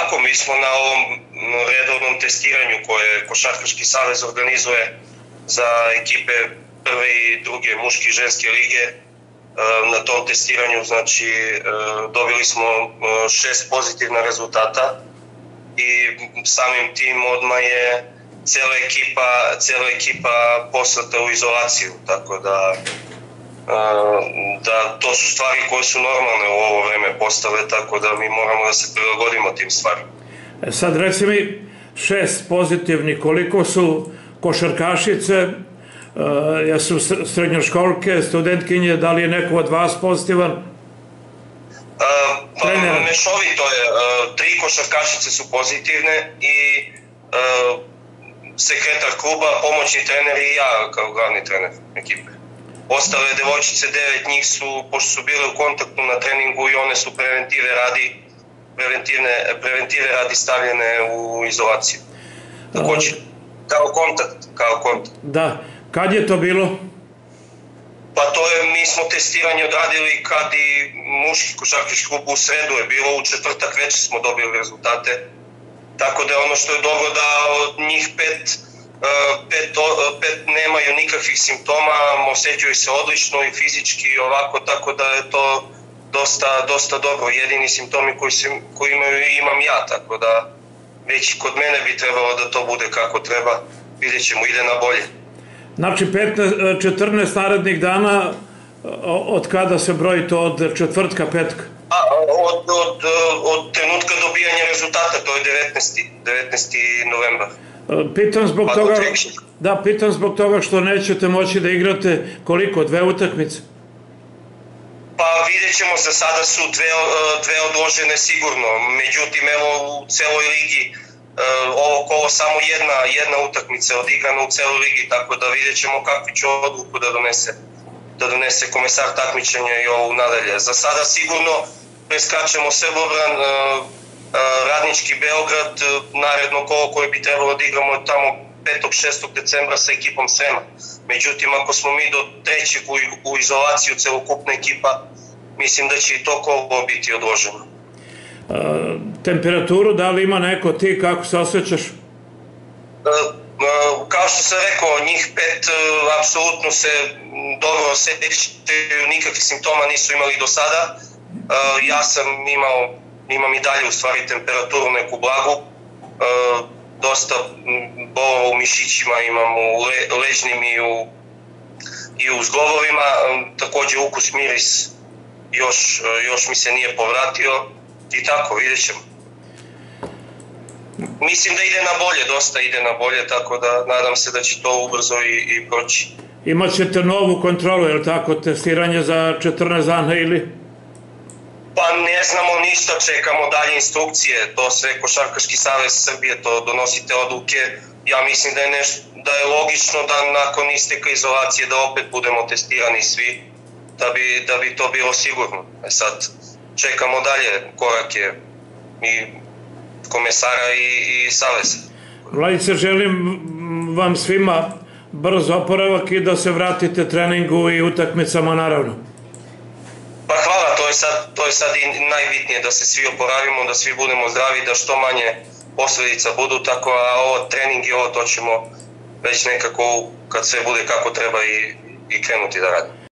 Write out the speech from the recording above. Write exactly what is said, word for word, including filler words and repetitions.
tako, mi smo na ovom redovnom testiranju koje Košarkaški savez organizuje za ekipe prve i druge muške i ženske lige. Na tom testiranju, znači, dobili smo šest pozitivna rezultata i samim tim odmah je cijela ekipa, cijela ekipa poslata u izolaciju, tako da, da to su stvari koje su normalne u ovo vreme postale, tako da mi moramo da se prilagodimo tim stvarima. Sad reci mi, šest pozitivnih, koliko su košarkašice, jesu srednjoškolke, studentkinje, da li je neko od vas pozitivan? Pa mešovito je, tri košarkašice su pozitivne i sekretar kluba, pomoćni trener i ja kao glavni trener ekipe. Ostale devojčice, devet njih su, pošto su bile u kontaktu na treningu i one su preventive radi, preventivne, preventive radi stavljene u izolaciju. Također, kao kontakt, kao kontakt. Da, kad je to bilo? Pa to je, mi smo testiranje odradili kad i muški košarkaški klub u sredu je bilo, u četvrtak večer smo dobili rezultate. Tako da je ono što je dobro da od njih pet, pet, pet nemaju nikakvih simptoma, osjećaju se odlično i fizički i ovako, tako da je to dosta, dosta dobro. Jedini simptomi koji, se, koji imaju imam ja, tako da već kod mene bi trebalo da to bude kako treba, vidjet ćemo, ide na bolje. Znači četrnaest narednih dana, od kada se broji to, od četvrtka, petka? A, od, od, od trenutka dobijanja rezultata, to je devetnaesti novembar. Pitam zbog pa toga, da, pitam zbog toga što nećete moći da igrate koliko, dve utakmice? Pa vidjet ćemo, za sada su dve, dve odložene sigurno, međutim evo u celoj ligi ovo kolo samo jedna, jedna utakmica je odigrana u celoj ligi, tako da vidjet ćemo kakvu će odluku da donese, da donese komesar takmičenja i ovu nadalje. Za sada sigurno preskačemo Srbobran, Radnički Beograd, naredno kolo koje bi trebalo da igramo tamo petog šestog decembra sa ekipom Srema. Međutim, ako smo mi do trećeg u, u izolaciju celokupna ekipa, mislim da će i to kolo biti odloženo. Uh, temperaturu, da li ima neko, ti kako se osjećaš? Uh, uh, kao što sam rekao, njih pet uh, apsolutno se dobro osjećaju, nikakvih simptoma nisu imali do sada. Uh, ja sam imao, imam i dalje u stvari temperaturu neku blagu, uh, dosta bolova u mišićima imam, u le, ležnim i u, i u zglobovima, um, također ukus, miris još, uh, još mi se nije povratio. I tako, vidjet ćemo. Mislim da ide na bolje, dosta ide na bolje, tako da nadam se da će to ubrzo i, i proći. Imaćete novu kontrolu, je li tako, testiranje za četrnaest dana ili? Pa ne znamo ništa, čekamo dalje instrukcije, to sve Košarkaški savez Srbije, to donosite odluke. Ja mislim da je, neš, da je logično da nakon isteka izolacije da opet budemo testirani svi, da bi, da bi to bilo sigurno. E sad, čekamo dalje korake i komesara i, i saveza. Vladice, želim vam svima brz oporavak i da se vratite treningu i utakmicama naravno. Pa hvala, to je sad, to je sad i najbitnije, da se svi oporavimo, da svi budemo zdravi, da što manje posljedica budu, tako a ovo trening i ovo to ćemo već nekako kad sve bude kako treba i, i krenuti da radimo.